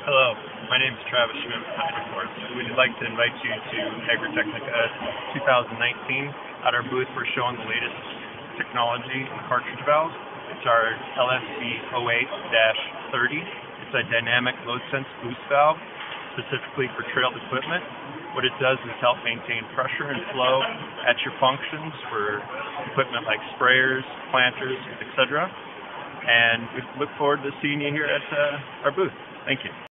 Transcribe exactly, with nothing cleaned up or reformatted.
Hello, my name is Travis Schmidt with Hydraforce. We'd like to invite you to Agritechnica twenty nineteen. At our booth, we're showing the latest technology in cartridge valves. It's our L S C zero eight dash thirty. It's a dynamic load sense boost valve, specifically for trailed equipment. What it does is help maintain pressure and flow at your functions for equipment like sprayers, planters, et cetera. And we look forward to seeing you here at uh, our booth. Thank you.